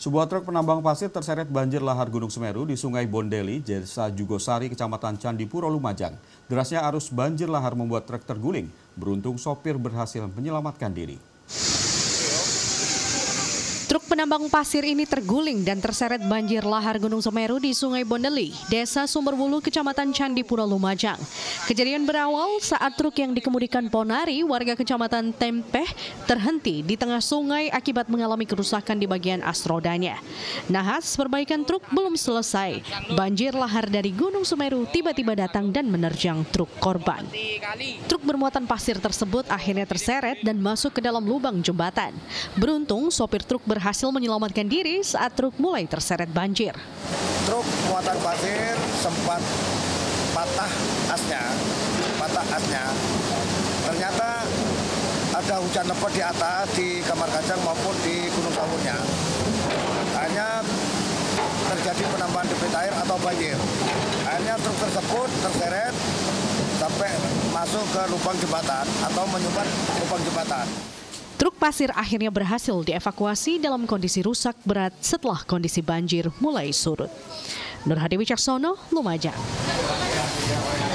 Sebuah truk penambang pasir terseret banjir lahar Gunung Semeru di Sungai Bondeli, Desa Jugosari, Kecamatan Candipuro, Lumajang. Derasnya arus banjir lahar membuat truk terguling. Beruntung sopir berhasil menyelamatkan diri. Truk penambang pasir ini terguling dan terseret banjir lahar Gunung Semeru di Sungai Bondeli, Desa Sumberwulu, Kecamatan Candipuro, Lumajang. Kejadian berawal saat truk yang dikemudikan Ponari, warga Kecamatan Tempeh, terhenti di tengah sungai akibat mengalami kerusakan di bagian as rodanya. Nahas perbaikan truk belum selesai, banjir lahar dari Gunung Semeru tiba-tiba datang dan menerjang truk korban. Truk bermuatan pasir tersebut akhirnya terseret dan masuk ke dalam lubang jembatan. Beruntung sopir truk berhasil menyelamatkan diri saat truk mulai terseret banjir. Truk muatan pasir sempat patah asnya. Ternyata ada hujan lebat di atas, di Kamar Kajang maupun di Gunung Sawurnya. Hanya terjadi penambahan debit air atau banjir. Akhirnya truk tersebut terseret sampai masuk ke lubang jembatan atau menyumbat lubang jembatan. Truk pasir akhirnya berhasil dievakuasi dalam kondisi rusak berat setelah kondisi banjir mulai surut. Nur Hadi Wicaksono, Lumajang.